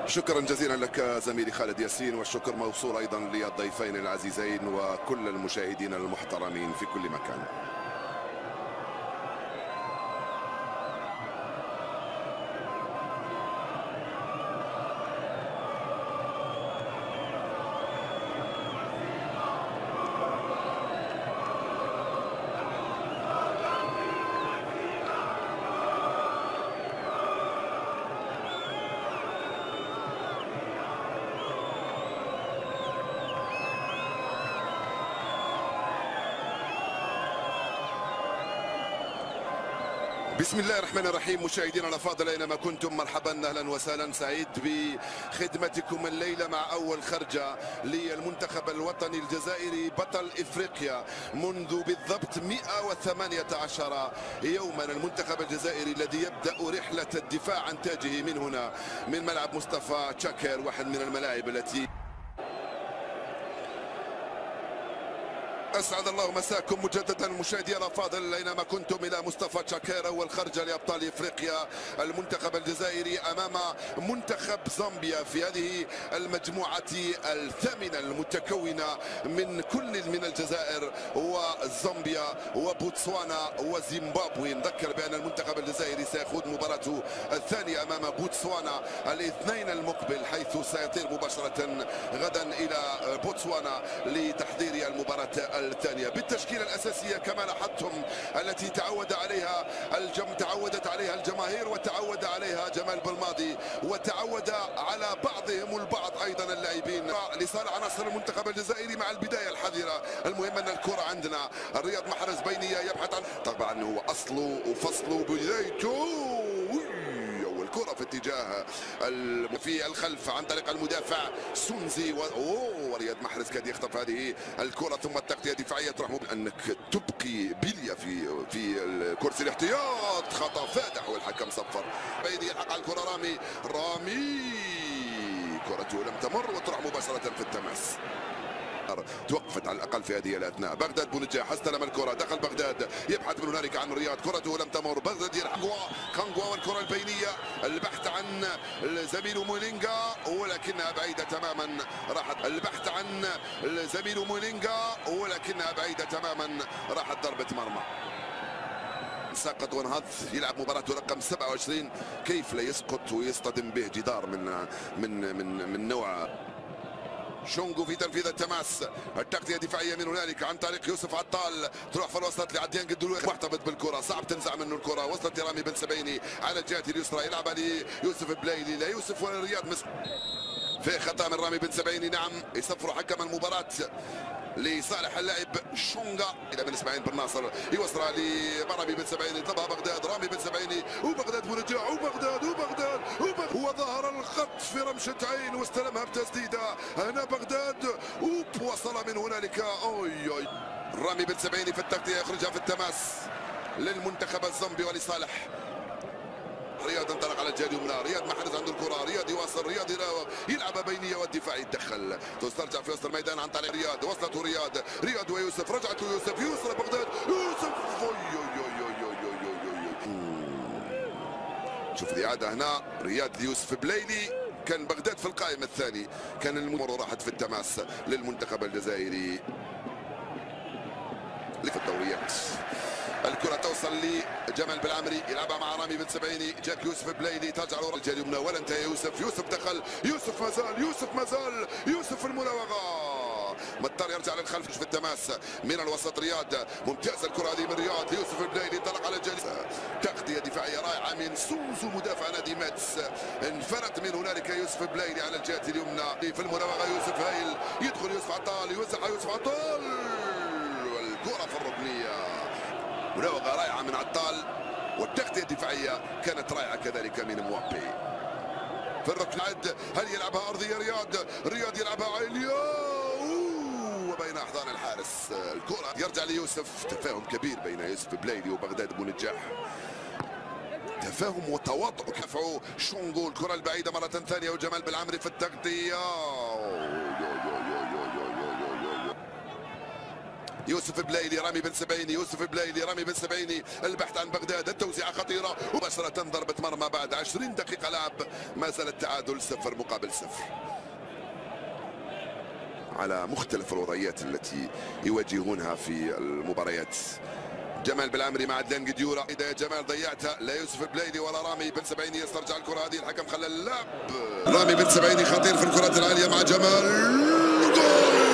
شكرا جزيلا لك زميلي خالد ياسين، والشكر موصول ايضا للضيفين العزيزين وكل المشاهدين المحترمين في كل مكان. بسم الله الرحمن الرحيم. مشاهدينا الافاضل اينما كنتم، مرحبا اهلا وسهلا، سعيد بخدمتكم الليله مع اول خرجه للمنتخب الوطني الجزائري بطل افريقيا منذ بالضبط 118 يوما. المنتخب الجزائري الذي يبدا رحله الدفاع عن تاجه من هنا من ملعب مصطفى تشاكر، واحد من الملاعب التي اسعد الله مساكم مجددا مشاهدينا الافاضل اينما كنتم الى مصطفى تشاكير. اول خرجه لابطال افريقيا المنتخب الجزائري امام منتخب زامبيا في هذه المجموعه الثامنه المتكونه من كل من الجزائر وزامبيا وبوتسوانا وزيمبابوي. نذكر بان المنتخب الجزائري سيخوض مباراته الثانيه امام بوتسوانا الاثنين المقبل، حيث سيطير مباشره غدا الى بوتسوانا لتحضير المباراه الثانية بالتشكيلة الأساسية كما لاحظتم، التي تعودت عليها الجماهير وتعود عليها جمال بالماضي، وتعود على بعضهم البعض أيضا اللاعبين لصالح عناصر المنتخب الجزائري. مع البداية الحذرة، المهم أن الكرة عندنا رياض محرز بينية يبحث عن، طبعا هو أصله وفصله بدايته، الكرة في اتجاه في الخلف عن طريق المدافع سونزي ورياض محرز كاد يخطف هذه الكرة، ثم التغطية الدفاعية تروح انك تبقي بلية في الكرسي الاحتياط. خطأ فادح والحكم صفر. بيدي يلحق على الكرة رامي كرته لم تمر وتروح مباشرة في التماس. توقفت على الاقل في هذه الاثناء. بغداد بونجاح استلم الكره، دخل بغداد يبحث من هنالك عن رياض، كرته لم تمر. بغداد يلحق كانغوا والكره البينيه، البحث عن زميله مولينغا ولكنها بعيده تماما. راحت البحث عن زميله مولينغا ولكنها بعيده تماما، راحت ضربه مرمى. سقط وانهض، يلعب مباراته رقم 27. كيف لا يسقط ويصطدم به جدار من نوع شونغو في تنفيذ التماس. التغطية دفاعية من هنالك عن طريق يوسف عطال، تروح في الوسط لعديان قدلوي، محتفظ بالكرة، صعب تنزع منه الكرة. وصلت لرامي بن سبيني على الجهة اليسرى، يلعبها ليوسف بلايلي، لا يوسف ولا رياض في خطأ من رامي بن سبيني. نعم، يصفر حكم المباراة لصالح اللاعب شونغا الى بن اسماعيل بن ناصر، يوصلها لرامي بن سبعيني، طلبها بغداد، رامي بن سبعيني وبغداد مرجع وبغداد وظهر الخط في رمشة عين واستلمها بتسديده. هنا بغداد وصل من هنالك رامي بن سبعيني في التغطية، يخرجها في التماس للمنتخب الزامبي ولصالح رياض. انطلق على الجهه اليمنى، رياض محرز عنده الكره، رياض يواصل، رياض يلعب بينيه والدفاع يتدخل، تسترجع في وسط الميدان عن طريق رياض، وصلته رياض ويوسف، رجعت يوسف، يوصل بغداد، يوسف شوف الإعادة هنا، رياض ليوسف بلايلي، كان بغداد في القائمة الثاني، كان المباراة راحت في التماس للمنتخب الجزائري في الدوريات. الكرة توصل لجمال بالعمري، يلعبها مع رامي بن سبعيني، جاك يوسف بلايلي، ترجع له الجهة اليمنى ولا انتهى يوسف دخل، يوسف ما زال يوسف المراوغة، مضطر يرجع للخلف في التماس من الوسط. رياض ممتازة الكرة هذه من رياض، يوسف بلايلي انطلق على الجهة، تغطية دفاعية رائعة من سونزو مدافع نادي ماتس، انفرد من هنالك يوسف بلايلي على الجهة اليمنى في المراوغة. يوسف هايل، يدخل يوسف عطال، يوزع يوسف عطال والكرة في الركنية. مراوغة رائعة من عطال، والتغطية الدفاعية كانت رائعة كذلك من موابي. في الركن عد، هل يلعبها أرضية رياض يلعبها عالية وبين أحضان الحارس. الكرة يرجع ليوسف، تفاهم كبير بين يوسف بلايلي وبغداد بونجاح، تفاهم وتواطؤ كفعوا شونغو. الكرة البعيدة مرة ثانية وجمال بالعمري في التغطية، يوسف بلايلي، رامي بن سبعيني، يوسف بلايلي، رامي بن سبعيني، البحث عن بغداد، التوزيعة خطيرة مباشرة، ضربة مرمى بعد 20 دقيقة لعب، ما زال التعادل 0-0 على مختلف الوضعيات التي يواجهونها في المباريات. جمال بالعمري مع عدلان قديورة، إذا جمال ضيعتها لا يوسف بلايلي ولا رامي بن سبعيني يسترجع الكرة هذه، الحكم خلى اللعب. رامي بن سبعيني خطير في الكرات العالية مع جمال، جول!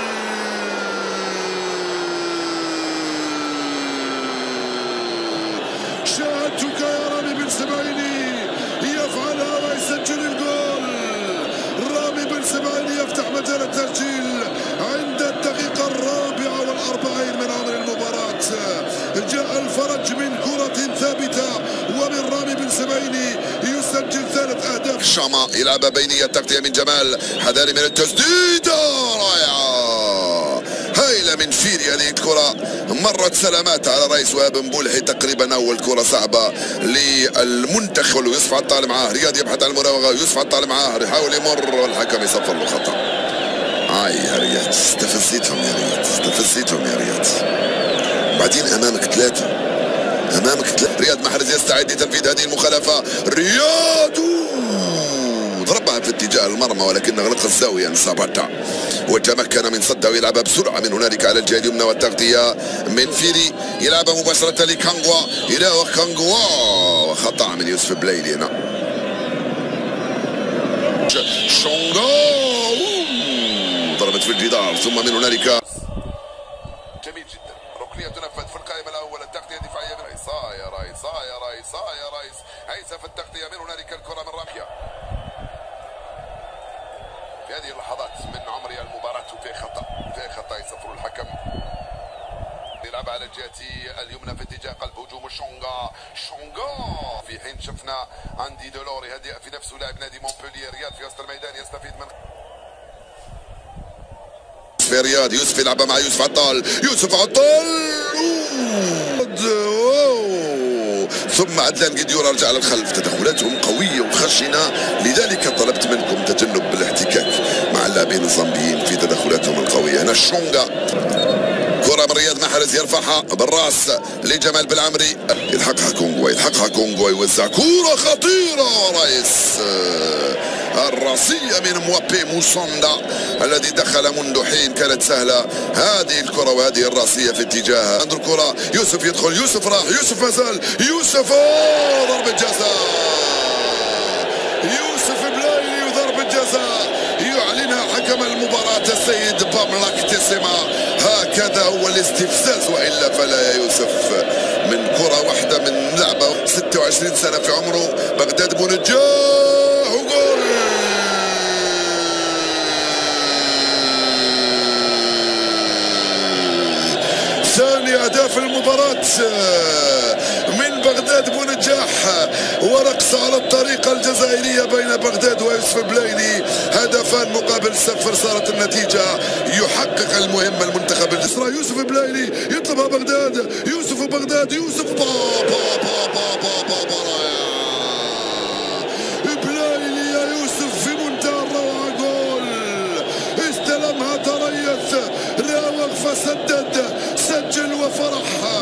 شاهدتك يا رامي بن سبعيني يفعلها ويسجل الجول. رامي بن سبعيني يفتح مجال التسجيل عند الدقيقة 44 من عمر المباراة. جاء الفرج من كرة ثابتة ومن رامي بن سبعيني يسجل 3 أهداف. شاما يلعبها بينية، تغطية من جمال، حذاري من التسديدة رائعة هايلة من فيري. هذه الكرة مرت سلامات على رئيس وهاب مبولحي، تقريبا أول كرة صعبة للمنتخب. يوسف عطال معاه، رياض يبحث عن المراوغة، يوسف عطال معاه يحاول يمر والحكم يصفر له خطأ. يا رياض استفزيتهم يا رياض، استفزيتهم يا رياض. بعدين أمامك ثلاثة، رياض محرز يستعد لتنفيذ هذه المخالفة، رياض ضربها في اتجاه المرمى ولكن غلق الزاوية صابتا، وتمكن من صدها ويلعبها بسرعة من هنالك على الجهة اليمنى، والتغطية من فيري يلعبها مباشرة لكانغوا، إلى كانغوا، وخطأ من يوسف بلايلي هنا. شونغا ضربت في الجدار، ثم من هنالك جميل جدا، ركنية تنفذ في القائمة الأول، التغطية الدفاعية من رئيس عيسى في التغطية، من هنالك الكرة من رامية. في هذه اللحظات من عمر المباراة في خطأ يصفر الحكم. يلعب على الجهة اليمنى في اتجاه قلب هجوم شونغا في حين شفنا عندي دولوري هدئ في نفسه لاعب نادي مونبولييه. رياض في وسط الميدان يستفيد من في رياض، يوسف يلعبها مع يوسف عطال، ثم عدلان قديورة رجع للخلف. تدخلاتهم قوية وخشنة، لذلك طلبت منكم تجنب الاحتكاك مع اللاعبين الزامبيين في تدخلاتهم القوية. هنا الشونغا، كرة من رياض محرز يرفعها بالراس لجمال بالعمري، يلحقها كونغوا، يوزع كرة خطيرة، رئيس الراسية من موابي موسوندا الذي دخل منذ حين، كانت سهلة هذه الكرة وهذه الراسية في اتجاه عند الكرة. يوسف يدخل، يوسف راح، يوسف مازال، يوسف ضربة جزاء، يوسف بلايلي وضربة جزاء يعلنها حكم المباراة السيد باملاك تسمة. هكذا هو الاستفزاز، وإلا فلا يا يوسف. من كرة واحدة من لعبة 26 سنة في عمره، بغداد بونجاح وجول. ثاني أهداف المباراة من بغداد بونجاح، ورقص على الطريقة الجزائرية بين بغداد ويوسف بلايلي، هدفان مقابل 0 صارت النتيجة. يحقق المهمة المنتخب الجزائري. يوسف بلايلي يطلبها بغداد، يوسف بغداد، يوسف بلايلي يا يوسف في منتهى الروعة، جول. استلمها تريث، راوغ فسدد، سجل وفرح.